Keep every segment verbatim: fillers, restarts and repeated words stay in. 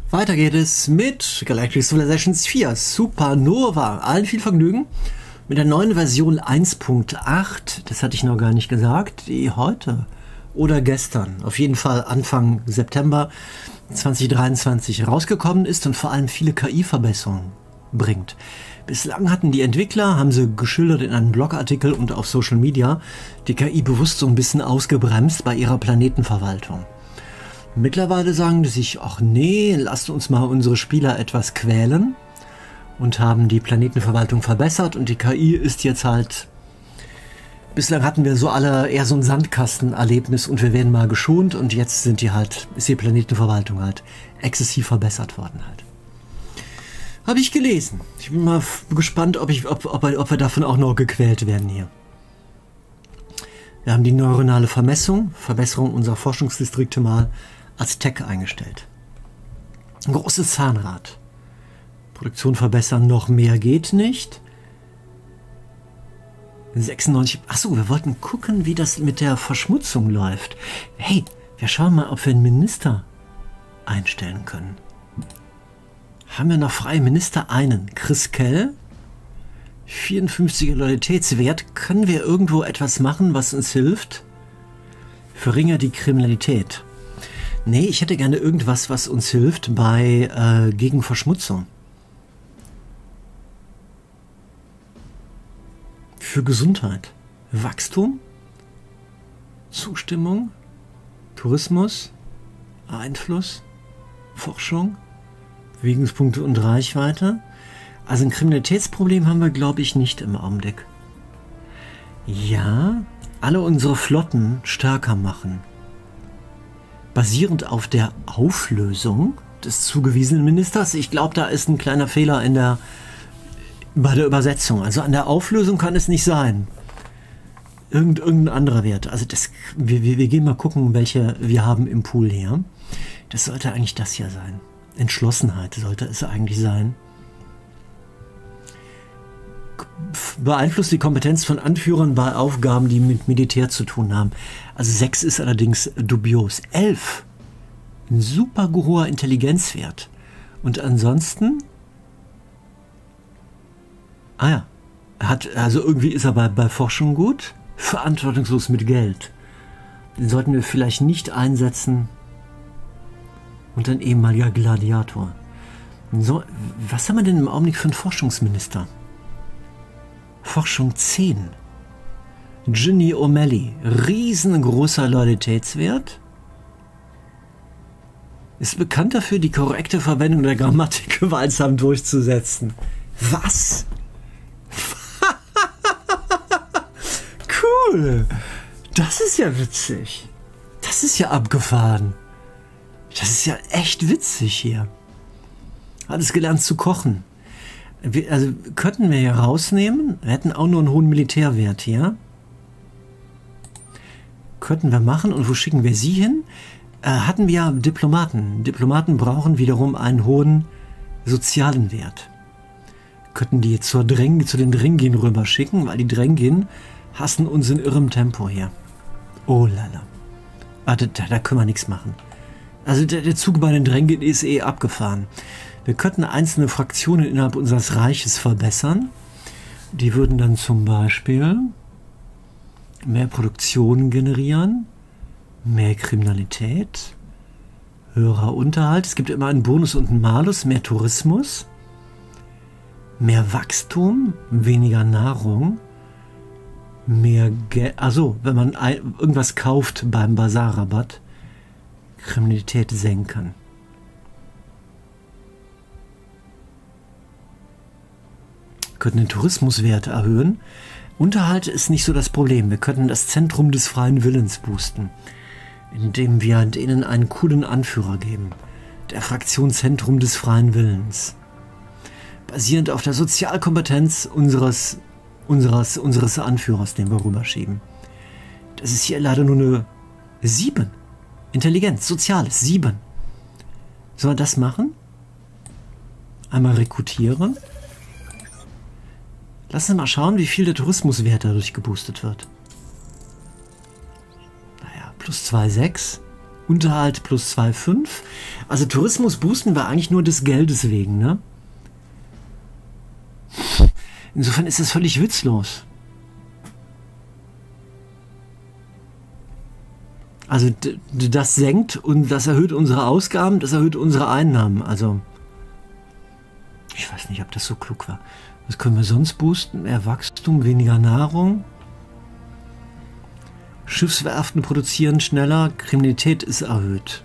Weiter geht es mit Galactic Civilizations vier Supernova. Allen viel Vergnügen mit der neuen Version eins Punkt acht. Das hatte ich noch gar nicht gesagt. Die heute oder gestern, auf jeden Fall Anfang September zweitausenddreiundzwanzig rausgekommen ist und vor allem viele K I-Verbesserungen bringt. Bislang hatten die Entwickler, haben sie geschildert in einem Blogartikel und auf Social Media, die K I bewusst so ein bisschen ausgebremst bei ihrer Planetenverwaltung. Mittlerweile sagen die sich, ach nee, lasst uns mal unsere Spieler etwas quälen und haben die Planetenverwaltung verbessert und die K I ist jetzt halt, bislang hatten wir so alle eher so ein Sandkastenerlebnis und wir werden mal geschont und jetzt sind die halt, ist die Planetenverwaltung halt exzessiv verbessert worden halt. Habe ich gelesen. Ich bin mal gespannt, ob, ich, ob, ob, ob wir davon auch noch gequält werden hier. Wir haben die neuronale Vermessung, Verbesserung unserer Forschungsdistrikte mal als Tech eingestellt. Ein großes Zahnrad. Produktion verbessern, noch mehr geht nicht. sechsundneunzig. Achso, wir wollten gucken, wie das mit der Verschmutzung läuft. Hey, wir schauen mal, ob wir einen Minister einstellen können. Haben wir noch freie Minister? Einen. Chris Kell. vierundfünfziger Loyalitätswert. Können wir irgendwo etwas machen, was uns hilft? Verringert die Kriminalität. Nee, ich hätte gerne irgendwas, was uns hilft bei äh, gegen Verschmutzung. Für Gesundheit. Wachstum. Zustimmung. Tourismus. Einfluss. Forschung. Bewegungspunkte und Reichweite. Also ein Kriminalitätsproblem haben wir, glaube ich, nicht im Augenblick. Ja, alle unsere Flotten stärker machen. Basierend auf der Auflösung des zugewiesenen Ministers. Ich glaube, da ist ein kleiner Fehler in der, bei der Übersetzung. Also an der Auflösung kann es nicht sein. Irgend, irgendein anderer Wert. Also das, wir, wir, wir gehen mal gucken, welche wir haben im Pool hier. Das sollte eigentlich das hier sein. Entschlossenheit sollte es eigentlich sein. Beeinflusst die Kompetenz von Anführern bei Aufgaben, die mit Militär zu tun haben. Also sechs ist allerdings dubios. elf. Ein super hoher Intelligenzwert. Und ansonsten... Ah ja. Er hat, also irgendwie ist er bei, bei Forschung gut. Verantwortungslos mit Geld. Den sollten wir vielleicht nicht einsetzen. Und ein ehemaliger Gladiator. So, was haben wir denn im Augenblick für einen Forschungsminister? Forschung zehn. Ginny O'Malley. Riesengroßer Loyalitätswert. Ist bekannt dafür, die korrekte Verwendung der Grammatik gewaltsam durchzusetzen. Was? Cool. Das ist ja witzig. Das ist ja abgefahren. Das ist ja echt witzig hier. Alles gelernt zu kochen. Wir, also könnten wir hier rausnehmen. Wir hätten auch nur einen hohen Militärwert hier. Könnten wir machen. Und wo schicken wir sie hin? Äh, hatten wir ja Diplomaten. Diplomaten brauchen wiederum einen hohen sozialen Wert. Könnten die zur Dräng, zu den Drängin rüber schicken, weil die Drängin hassen uns in irrem Tempo hier. Oh lala. Warte, da, da können wir nichts machen. Also der, der Zug bei den Drängin ist eh abgefahren. Wir könnten einzelne Fraktionen innerhalb unseres Reiches verbessern. Die würden dann zum Beispiel mehr Produktion generieren, mehr Kriminalität, höherer Unterhalt. Es gibt immer einen Bonus und einen Malus, mehr Tourismus, mehr Wachstum, weniger Nahrung, mehr Geld. Also, wenn man ein, irgendwas kauft beim Basarrabatt, Kriminalität senken. Wir könnten den Tourismuswert erhöhen. Unterhalt ist nicht so das Problem. Wir könnten das Zentrum des freien Willens boosten, indem wir denen einen coolen Anführer geben. Der Fraktion Zentrum des freien Willens. Basierend auf der Sozialkompetenz unseres, unseres, unseres Anführers, den wir rüberschieben. Das ist hier leider nur eine sieben. Intelligenz, Soziales, sieben. Sollen wir das machen? Einmal rekrutieren. Lass uns mal schauen, wie viel der Tourismuswert dadurch geboostet wird. Naja, plus zwei Komma sechs. Unterhalt plus zwei Komma fünf. Also Tourismus boosten wir eigentlich nur des Geldes wegen, ne? Insofern ist das völlig witzlos. Also das senkt und das erhöht unsere Ausgaben, das erhöht unsere Einnahmen. Also ich weiß nicht, ob das so klug war. Was können wir sonst boosten? Mehr Wachstum, weniger Nahrung. Schiffswerften produzieren schneller, Kriminalität ist erhöht.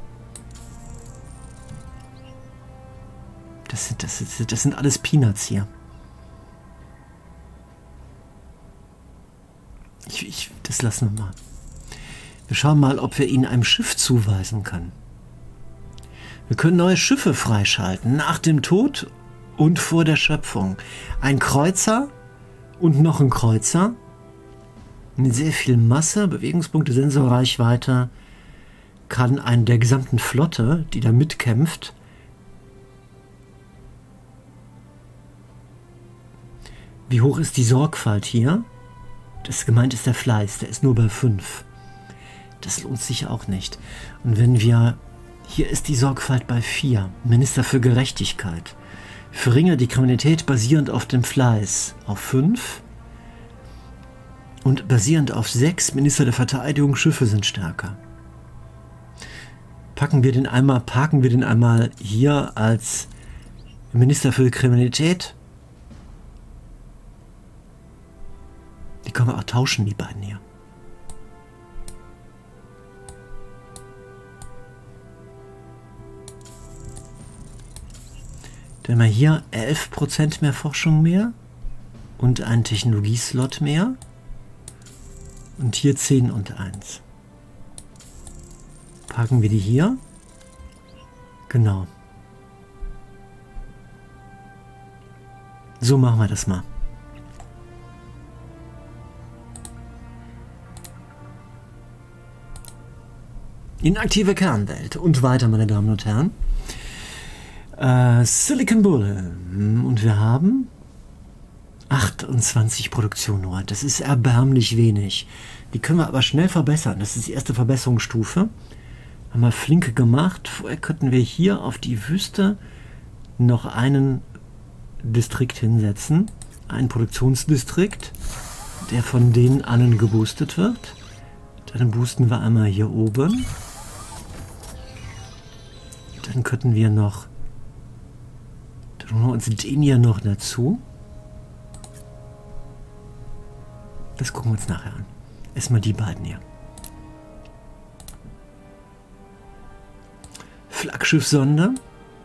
Das sind, das, sind, das sind alles Peanuts hier. Ich, ich, das lassen wir mal. Wir schauen mal, ob wir ihnen einem Schiff zuweisen können. Wir können neue Schiffe freischalten, nach dem Tod und vor der Schöpfung. Ein Kreuzer und noch ein Kreuzer. Mit sehr viel Masse, Bewegungspunkte, Sensorreichweite, kann einen der gesamten Flotte, die da mitkämpft, wie hoch ist die Sorgfalt hier? Das gemeint ist der Fleiß, der ist nur bei fünf. Das lohnt sich auch nicht. Und wenn wir, hier ist die Sorgfalt bei vier, Minister für Gerechtigkeit, verringert die Kriminalität basierend auf dem Fleiß auf fünf und basierend auf sechs, Minister der Verteidigung, Schiffe sind stärker. Packen wir den einmal, parken wir den einmal hier als Minister für Kriminalität. Die können wir auch tauschen, die beiden hier. Dann haben wir hier elf Prozent mehr Forschung mehr und einen Technologieslot mehr. Und hier zehn und eins. Packen wir die hier. Genau. So machen wir das mal. Inaktive Kernwelt. Und weiter, meine Damen und Herren. Äh, Silicon Bull. Und wir haben achtundzwanzig Produktionen nur. Das ist erbärmlich wenig. Die können wir aber schnell verbessern. Das ist die erste Verbesserungsstufe. Haben wir flink gemacht. Vorher könnten wir hier auf die Wüste noch einen Distrikt hinsetzen. Einen Produktionsdistrikt, der von denen allen geboostet wird. Dann boosten wir einmal hier oben. Dann könnten wir noch Dann holen wir uns den hier noch dazu. Das gucken wir uns nachher an. Erstmal die beiden hier. Flaggschiff-Sonde.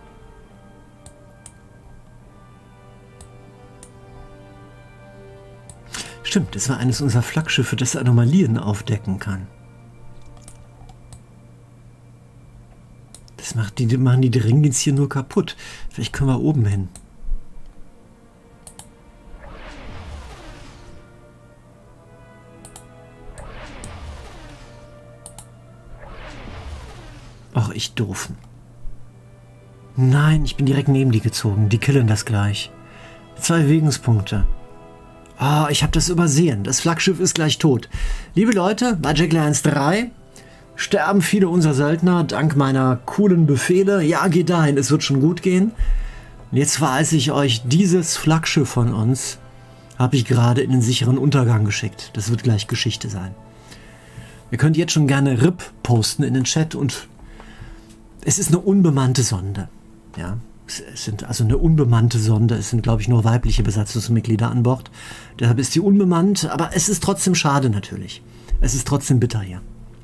Stimmt, das war eines unserer Flaggschiffe, das Anomalien aufdecken kann. Das macht die, machen die Dringens hier nur kaputt. Vielleicht können wir oben hin. Ach, ich doofen. Nein, ich bin direkt neben die gezogen. Die killen das gleich. Zwei Bewegungspunkte. Ah, oh, ich habe das übersehen. Das Flaggschiff ist gleich tot. Liebe Leute, bei Jackal eins Punkt drei sterben viele unserer Söldner dank meiner coolen Befehle. Ja, geht dahin, es wird schon gut gehen. Und jetzt verweise ich euch, dieses Flaggschiff von uns habe ich gerade in den sicheren Untergang geschickt. Das wird gleich Geschichte sein. Ihr könnt jetzt schon gerne R I P posten in den Chat und es ist eine unbemannte Sonde. Ja, es sind also eine unbemannte Sonde. Es sind, glaube ich, nur weibliche Besatzungsmitglieder an Bord. Deshalb ist sie unbemannt, aber es ist trotzdem schade natürlich. Es ist trotzdem bitter hier.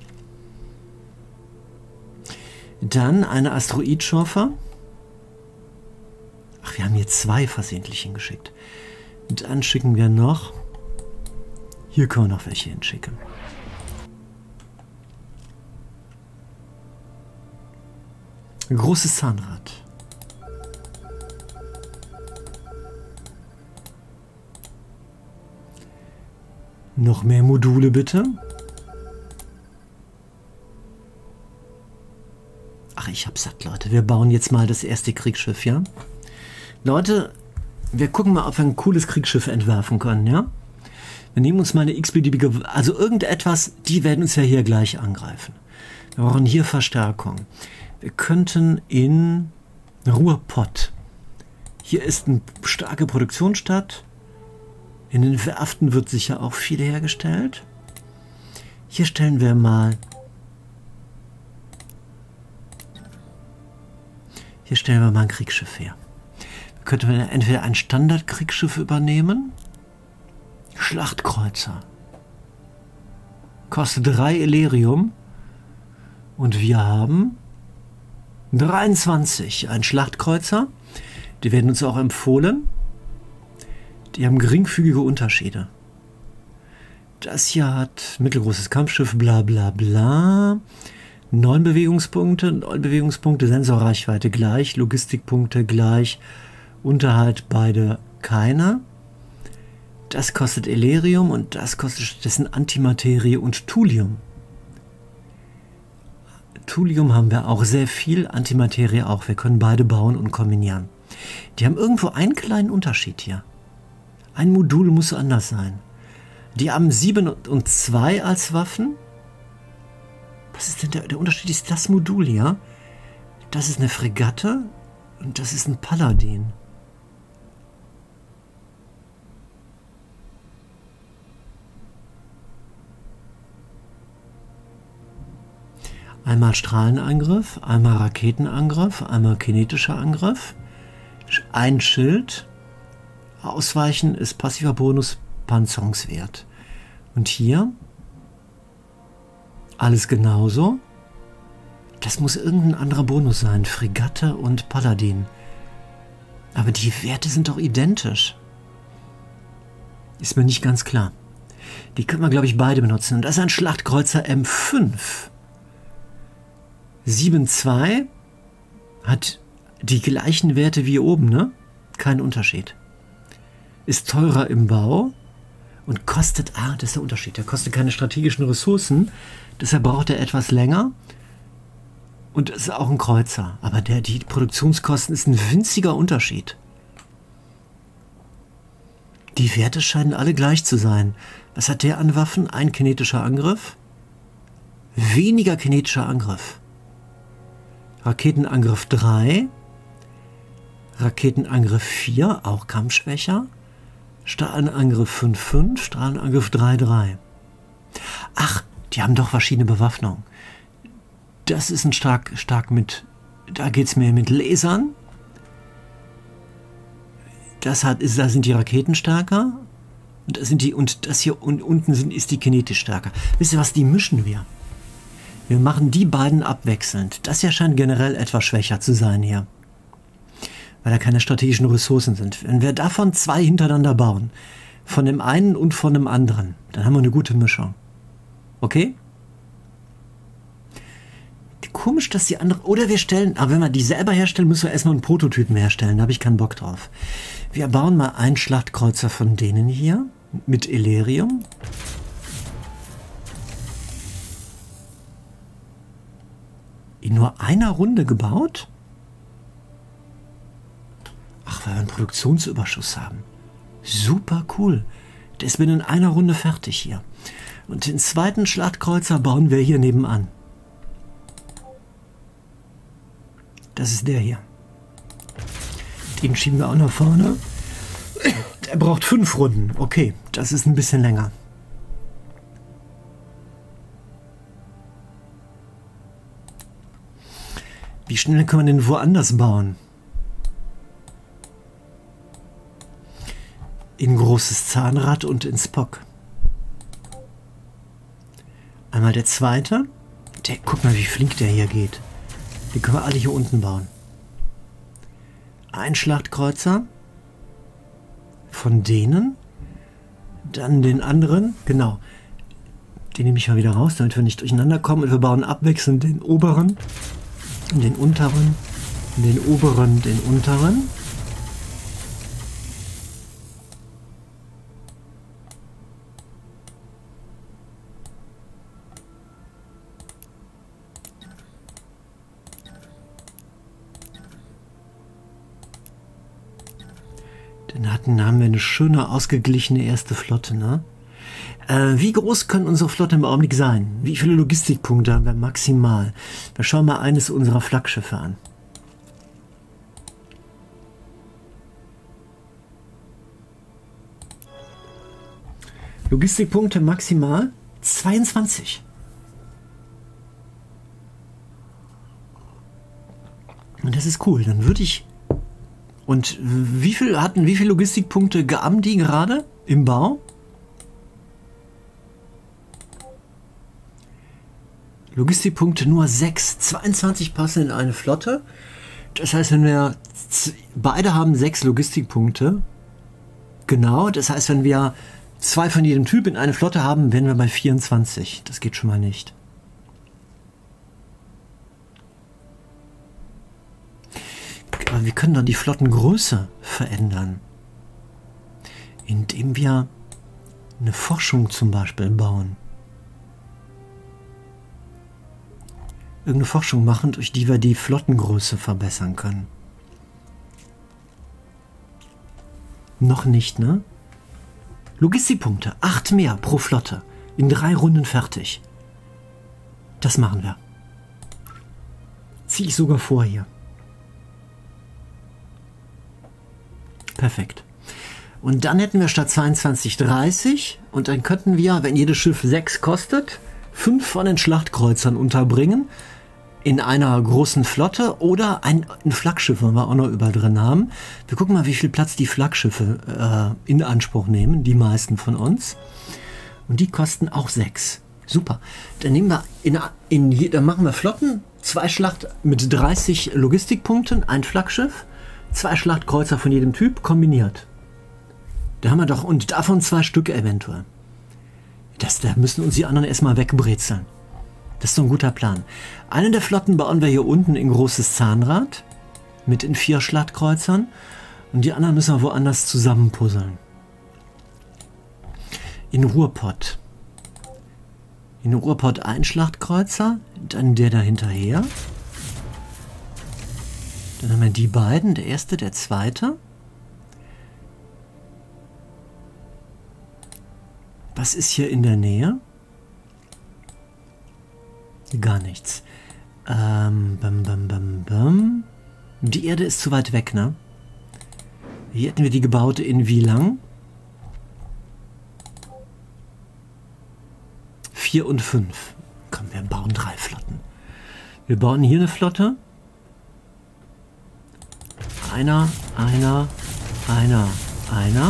Dann eine Asteroidschaufer. Ach, wir haben hier zwei versehentlich hingeschickt. Und dann schicken wir noch... Hier können wir noch welche hinschicken. Großes Zahnrad. Noch mehr Module bitte. Ach, ich hab's satt, Leute. Wir bauen jetzt mal das erste Kriegsschiff, ja? Leute, wir gucken mal, ob wir ein cooles Kriegsschiff entwerfen können, ja? Wir nehmen uns mal eine x-beliebige... Also irgendetwas, die werden uns ja hier gleich angreifen. Wir brauchen hier Verstärkung. Wir könnten in Ruhrpott. Hier ist eine starke Produktionsstadt. In den Werften wird sicher auch viel hergestellt. Hier stellen wir mal... Hier stellen wir mal ein Kriegsschiff her. Da könnten wir entweder ein Standardkriegsschiff übernehmen. Schlachtkreuzer. Kostet drei Elerium. Und wir haben dreiundzwanzig. Ein Schlachtkreuzer. Die werden uns auch empfohlen. Die haben geringfügige Unterschiede. Das hier hat mittelgroßes Kampfschiff, bla bla bla. Neun Bewegungspunkte, neun Bewegungspunkte, Sensorreichweite gleich, Logistikpunkte gleich, Unterhalt beide keine. Das kostet Elerium und das kostet stattdessen Antimaterie und Thulium. Thulium haben wir auch sehr viel, Antimaterie auch. Wir können beide bauen und kombinieren. Die haben irgendwo einen kleinen Unterschied hier. Ein Modul muss anders sein. Die haben sieben und zwei als Waffen. Was ist denn der, der Unterschied? Ist das Modul hier? Das ist eine Fregatte und das ist ein Paladin. Einmal Strahlenangriff, einmal Raketenangriff, einmal kinetischer Angriff. Ein Schild. Ausweichen ist passiver Bonus, Panzerungswert. Und hier alles genauso. Das muss irgendein anderer Bonus sein. Fregatte und Paladin. Aber die Werte sind doch identisch. Ist mir nicht ganz klar. Die können wir, glaube ich, beide benutzen. Und das ist ein Schlachtkreuzer M fünf. sieben Komma zwei hat die gleichen Werte wie hier oben, ne? Kein Unterschied. Ist teurer im Bau und kostet, ah, das ist der Unterschied, der kostet keine strategischen Ressourcen, deshalb braucht er etwas länger und ist auch ein Kreuzer. Aber der, die Produktionskosten ist ein winziger Unterschied. Die Werte scheinen alle gleich zu sein. Was hat der an Waffen? Ein kinetischer Angriff, weniger kinetischer Angriff. Raketenangriff drei, Raketenangriff vier, auch kampfschwächer. Strahlenangriff fünf fünf, Strahlenangriff drei drei. Ach, die haben doch verschiedene Bewaffnung. Das ist ein stark, stark mit, da geht es mehr mit Lasern. Das hat, ist, da sind die Raketen stärker. Und das, sind die, und das hier und unten sind, ist die kinetisch stärker. Wisst ihr was, die mischen wir. Wir machen die beiden abwechselnd. Das hier scheint generell etwas schwächer zu sein hier. Weil da keine strategischen Ressourcen sind. Wenn wir davon zwei hintereinander bauen, von dem einen und von dem anderen, dann haben wir eine gute Mischung. Okay? Komisch, dass die andere... Oder wir stellen... Aber wenn wir die selber herstellen, müssen wir erstmal einen Prototypen herstellen. Da habe ich keinen Bock drauf. Wir bauen mal einen Schlachtkreuzer von denen hier. Mit Elerium. In nur einer Runde gebaut? Ach, weil wir einen Produktionsüberschuss haben. Super cool. Der ist binnen einer Runde fertig hier. Und den zweiten Schlachtkreuzer bauen wir hier nebenan. Das ist der hier. Den schieben wir auch nach vorne. Der braucht fünf Runden. Okay, das ist ein bisschen länger. Wie schnell kann man den woanders bauen? In großes Zahnrad und in Spock. Einmal der zweite. Der, guck mal, wie flink der hier geht. Die können wir alle hier unten bauen. Ein Schlachtkreuzer. Von denen. Dann den anderen. Genau. Den nehme ich mal wieder raus, damit wir nicht durcheinander kommen. Und wir bauen abwechselnd den oberen, den unteren, den oberen, den unteren. Dann hatten, haben wir eine schöne, ausgeglichene erste Flotte, ne? Äh, wie groß können unsere Flotte im Augenblick sein? Wie viele Logistikpunkte haben wir maximal? Wir schauen mal eines unserer Flaggschiffe an. Logistikpunkte maximal zweiundzwanzig. Und das ist cool. Dann würde ich... Und wie viel hatten, wie viele Logistikpunkte haben die gerade im Bau? Logistikpunkte nur sechs. zweiundzwanzig passen in eine Flotte. Das heißt, wenn wir... Beide haben sechs Logistikpunkte. Genau. Das heißt, wenn wir... zwei von jedem Typ in eine Flotte haben, wären wir bei vierundzwanzig. Das geht schon mal nicht. Aber wir können doch die Flottengröße verändern. Indem wir eine Forschung zum Beispiel bauen. Irgendeine Forschung machen, durch die wir die Flottengröße verbessern können. Noch nicht, ne? Logistikpunkte, acht mehr pro Flotte. In drei Runden fertig. Das machen wir. Ziehe ich sogar vor hier. Perfekt. Und dann hätten wir statt zweiundzwanzig dreißig und dann könnten wir, wenn jedes Schiff sechs kostet, fünf von den Schlachtkreuzern unterbringen in einer großen Flotte oder ein, ein Flaggschiff, wollen wir auch noch über drin haben. Wir gucken mal, wie viel Platz die Flaggschiffe äh, in Anspruch nehmen, die meisten von uns. Und die kosten auch sechs. Super. Dann nehmen wir in, in dann machen wir Flotten, zwei Schlacht mit dreißig Logistikpunkten, ein Flaggschiff, zwei Schlachtkreuzer von jedem Typ kombiniert. Da haben wir doch, und davon zwei Stück eventuell. Das, da müssen uns die anderen erstmal wegbrezeln. Das ist so ein guter Plan. Eine der Flotten bauen wir hier unten in großes Zahnrad mit in vier Schlachtkreuzern und die anderen müssen wir woanders zusammenpuzzeln. In Ruhrpott. In Ruhrpott ein Schlachtkreuzer, dann der da hinterher. Dann haben wir die beiden, der erste, der zweite. Was ist hier in der Nähe? Gar nichts. Ähm, bam, bam, bam, bam. Die Erde ist zu weit weg, ne? Hier hätten wir die gebaut in wie lang? Vier und fünf. Komm, wir bauen drei Flotten. Wir bauen hier eine Flotte. Einer, einer, einer, einer.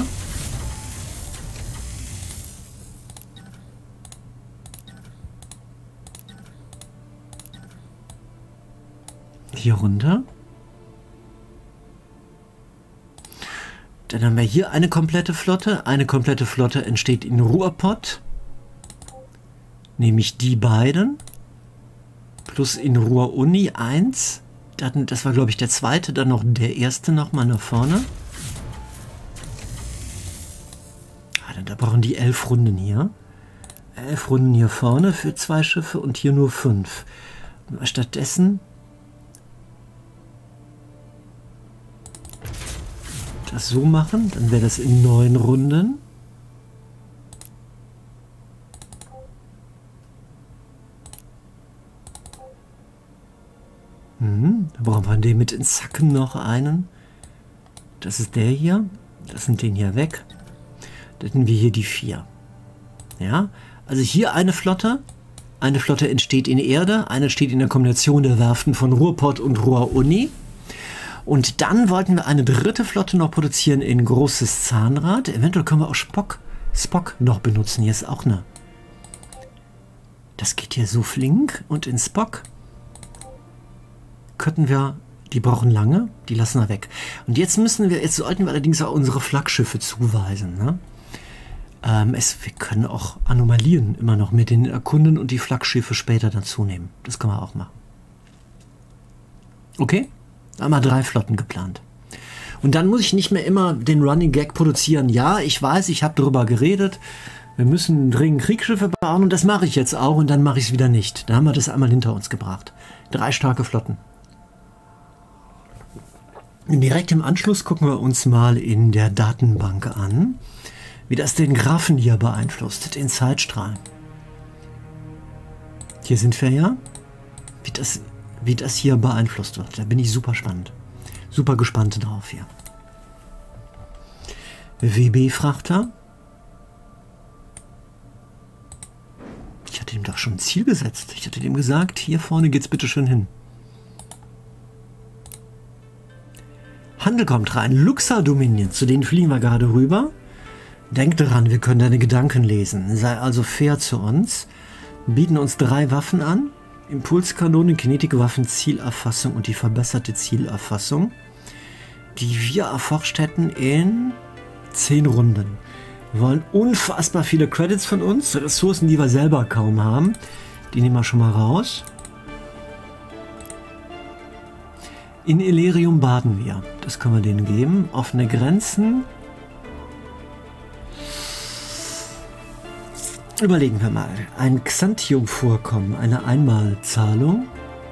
Hier runter. Dann haben wir hier eine komplette Flotte. Eine komplette Flotte entsteht in Ruhrpott. Nämlich die beiden. Plus in Ruhr-Uni eins. Das war, glaube ich, der zweite. Dann noch der erste nochmal nach vorne. Ah, da brauchen die elf Runden hier. Elf Runden hier vorne für zwei Schiffe und hier nur fünf. Und stattdessen das so machen, dann wäre das in neun Runden. Hm, da brauchen wir den mit in Zacken noch einen. Das ist der hier. Das sind den hier weg. Dann hätten wir hier die vier. Ja, also hier eine Flotte. Eine Flotte entsteht in Erde. Eine steht in der Kombination der Werften von Ruhrpott und Ruhr-Uni. Und dann wollten wir eine dritte Flotte noch produzieren in großes Zahnrad. Eventuell können wir auch Spock, Spock noch benutzen. Hier ist auch eine. Das geht hier so flink. Und in Spock könnten wir, die brauchen lange, die lassen wir weg. Und jetzt müssen wir, jetzt sollten wir allerdings auch unsere Flaggschiffe zuweisen. Ne? Ähm, es, wir können auch Anomalien immer noch mit den erkunden und die Flaggschiffe später dazu nehmen. Das können wir auch machen. Okay? Da haben wir drei Flotten geplant. Und dann muss ich nicht mehr immer den Running Gag produzieren. Ja, ich weiß, ich habe darüber geredet. Wir müssen dringend Kriegsschiffe bauen und das mache ich jetzt auch und dann mache ich es wieder nicht. Da haben wir das einmal hinter uns gebracht. Drei starke Flotten. Und direkt im Anschluss gucken wir uns mal in der Datenbank an. wie das den Graphen hier beeinflusst, den Zeitstrahlen. Hier sind wir ja, wie das, wie das hier beeinflusst wird. Da bin ich super spannend. Super gespannt drauf hier. W B-Frachter. Ich hatte ihm doch schon ein Ziel gesetzt. Ich hatte dem gesagt, hier vorne geht's bitte schön hin. Handel kommt rein. Luxor Dominion, zu denen fliegen wir gerade rüber. Denk daran, wir können deine Gedanken lesen. Sei also fair zu uns. Bieten uns drei Waffen an. Impulskanone, Kinetikwaffen, Zielerfassung und die verbesserte Zielerfassung, die wir erforscht hätten in zehn Runden. Wir wollen unfassbar viele Credits von uns, Ressourcen, die wir selber kaum haben. Die nehmen wir schon mal raus. In Illyrium baden wir. Das können wir denen geben. Offene Grenzen. Überlegen wir mal. Ein Xanthium-Vorkommen, eine Einmalzahlung.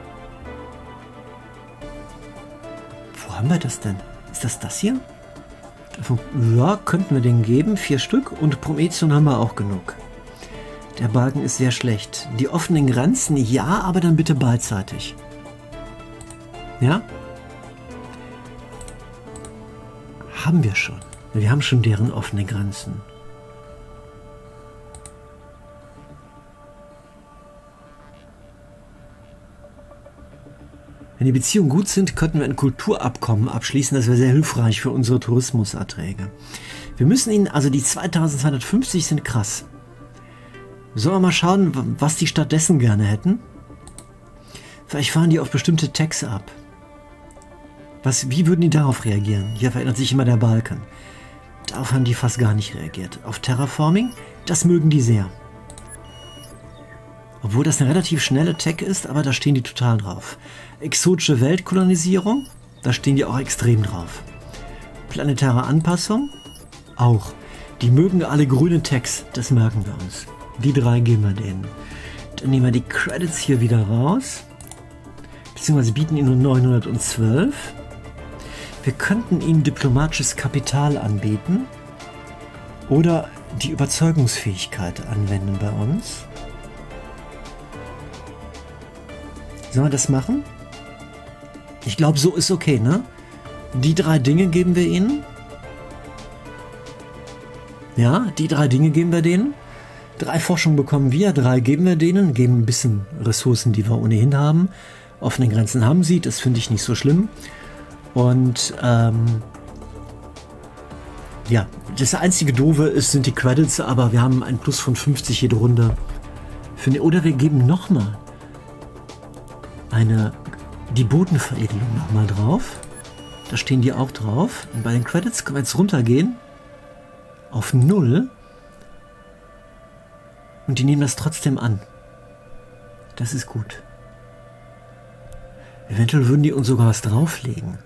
Wo haben wir das denn? Ist das das hier? Ja, könnten wir den geben. Vier Stück. Und Prometheum haben wir auch genug. Der Balken ist sehr schlecht. Die offenen Grenzen, ja, aber dann bitte beidseitig. Ja? Haben wir schon. Wir haben schon deren offene Grenzen. Wenn die Beziehungen gut sind, könnten wir ein Kulturabkommen abschließen. Das wäre sehr hilfreich für unsere Tourismuserträge. Wir müssen ihnen, also die zweitausendzweihundertfünfzig sind krass. Sollen wir mal schauen, was die stattdessen gerne hätten? Vielleicht fahren die auf bestimmte Tags ab. Was, wie würden die darauf reagieren? Hier verändert sich immer der Balken. Darauf haben die fast gar nicht reagiert. Auf Terraforming, das mögen die sehr. Obwohl das eine relativ schnelle Tech ist, aber da stehen die total drauf. Exotische Weltkolonisierung, da stehen die auch extrem drauf. Planetare Anpassung, auch. Die mögen alle grüne Techs, das merken wir uns. Die drei geben wir denen. Dann nehmen wir die Credits hier wieder raus. Beziehungsweise bieten ihnen nur neunhundertzwölf. Wir könnten ihnen diplomatisches Kapital anbieten. Oder die Überzeugungsfähigkeit anwenden bei uns. Sollen wir das machen? Ich glaube, so ist okay, ne? Die drei Dinge geben wir ihnen. Ja, die drei Dinge geben wir denen. Drei Forschungen bekommen wir, drei geben wir denen. Geben ein bisschen Ressourcen, die wir ohnehin haben. Offene Grenzen haben sie, das finde ich nicht so schlimm. Und ähm, ja, das einzige Doofe ist, sind die Credits, aber wir haben ein Plus von fünfzig jede Runde. Für, oder wir geben nochmal eine, die Bodenveredelung nochmal drauf. Da stehen die auch drauf. Und bei den Credits können wir jetzt runtergehen auf null. Und die nehmen das trotzdem an. Das ist gut. Eventuell würden die uns sogar was drauflegen.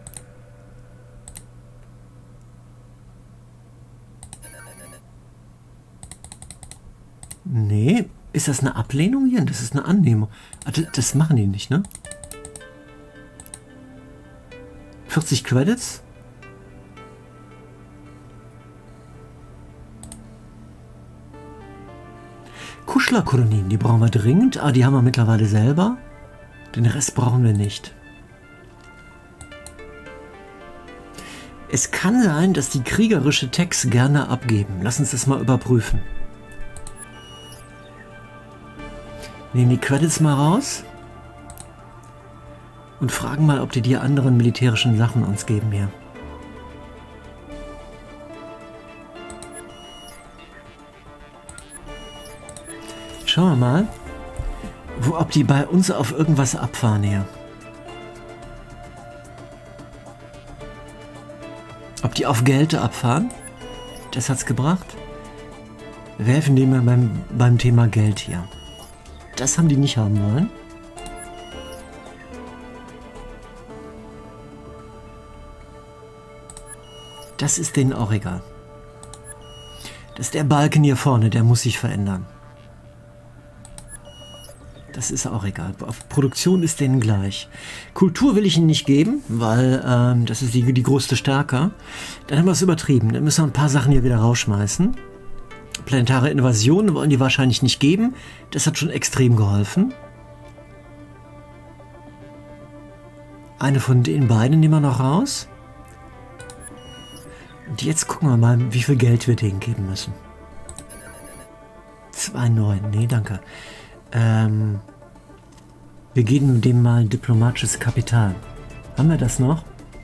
Nee, ist das eine Ablehnung hier? Das ist eine Annehmung. Das machen die nicht, ne? vierzig Credits? Kuschlerkolonien, die brauchen wir dringend. Ah, die haben wir mittlerweile selber. Den Rest brauchen wir nicht. Es kann sein, dass die kriegerische Techs gerne abgeben. Lass uns das mal überprüfen. Nehmen die Credits mal raus. Und fragen mal, ob die die anderen militärischen Sachen uns geben hier. Schauen wir mal, wo, ob die bei uns auf irgendwas abfahren hier. Ob die auf Geld abfahren? Das hat's gebracht. Wir helfen denen beim, beim Thema Geld hier. Das haben die nicht haben wollen. Das ist denen auch egal. Das ist der Balken hier vorne, der muss sich verändern. Das ist auch egal. Auf Produktion ist denen gleich. Kultur will ich ihnen nicht geben, weil ähm, das ist die, die größte Stärke. Dann haben wir es übertrieben. Dann müssen wir ein paar Sachen hier wieder rausschmeißen. Planetare Invasion wollen die wahrscheinlich nicht geben. Das hat schon extrem geholfen. Eine von den beiden nehmen wir noch raus. Und jetzt gucken wir mal, wie viel Geld wir denen geben müssen. zwei Komma neun. Nee, danke. Ähm, wir geben dem mal diplomatisches Kapital. Haben wir das noch?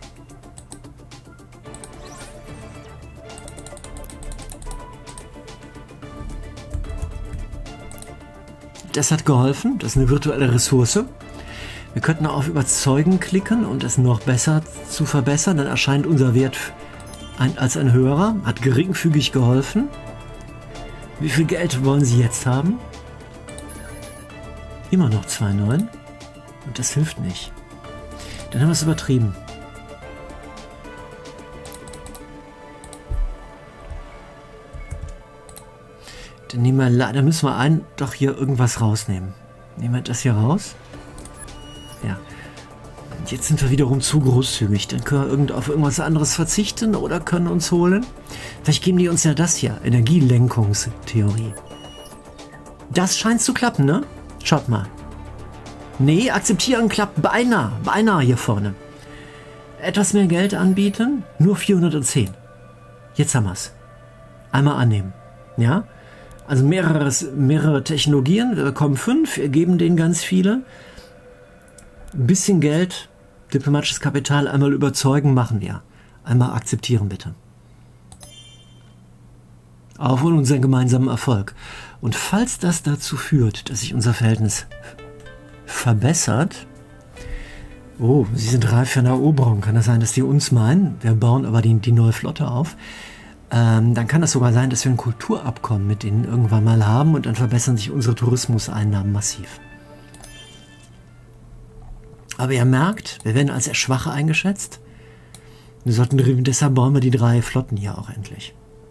Das hat geholfen. Das ist eine virtuelle Ressource. Wir könnten auf Überzeugen klicken und es noch besser zu verbessern. Dann erscheint unser Wert ein, als ein höherer. Hat geringfügig geholfen. Wie viel Geld wollen Sie jetzt haben? Immer noch zwei Komma neun. Und das hilft nicht. Dann haben wir es übertrieben. Dann nehmen wir leider, müssen wir ein, doch hier irgendwas rausnehmen. Nehmen wir das hier raus. Ja. Und jetzt sind wir wiederum zu großzügig. Dann können wir irgend auf irgendwas anderes verzichten oder können uns holen. Vielleicht geben die uns ja das hier. Energielenkungstheorie. Das scheint zu klappen, ne? Schaut mal. Nee, akzeptieren klappt beinahe. Beinahe hier vorne. Etwas mehr Geld anbieten? Nur vierhundertzehn. Jetzt haben wir es. Einmal annehmen. Ja? Also mehreres, mehrere Technologien. Wir bekommen fünf. Wir geben denen ganz viele. Ein bisschen Geld, diplomatisches Kapital, einmal überzeugen, machen wir. Einmal akzeptieren, bitte. Auf unseren gemeinsamen Erfolg. Und falls das dazu führt, dass sich unser Verhältnis verbessert, oh, sie sind reif für eine Eroberung, kann das sein, dass die uns meinen, wir bauen aber die, die neue Flotte auf, ähm, dann kann das sogar sein, dass wir ein Kulturabkommen mit denen irgendwann mal haben und dann verbessern sich unsere Tourismuseinnahmen massiv. Aber ihr merkt, wir werden als sehr schwache eingeschätzt. Wir sollten, deshalb bauen wir die drei Flotten hier auch endlich.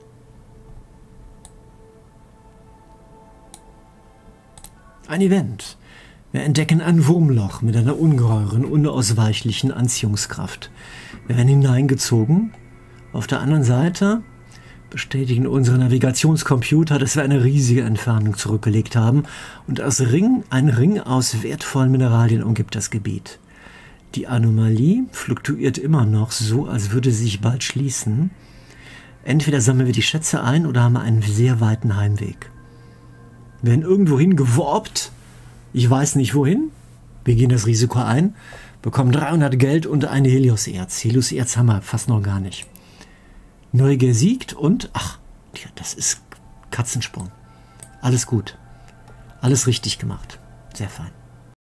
Ein Event. Wir entdecken ein Wurmloch mit einer ungeheuren, unausweichlichen Anziehungskraft. Wir werden hineingezogen. Auf der anderen Seite bestätigen unsere Navigationscomputer, dass wir eine riesige Entfernung zurückgelegt haben und als Ring, ein Ring aus wertvollen Mineralien umgibt das Gebiet. Die Anomalie fluktuiert immer noch so, als würde sie sich bald schließen. Entweder sammeln wir die Schätze ein oder haben einen sehr weiten Heimweg. Wir werden irgendwo hingeworbt. Ich weiß nicht wohin. Wir gehen das Risiko ein, bekommen dreihundert Geld und eine Helios-Erz. Helios-Erz haben wir fast noch gar nicht. Neu gesiegt und, ach, das ist Katzensprung. Alles gut. Alles richtig gemacht. Sehr fein.